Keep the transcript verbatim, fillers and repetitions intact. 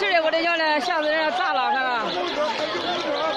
的，我这叫呢，箱子人家砸了，看看。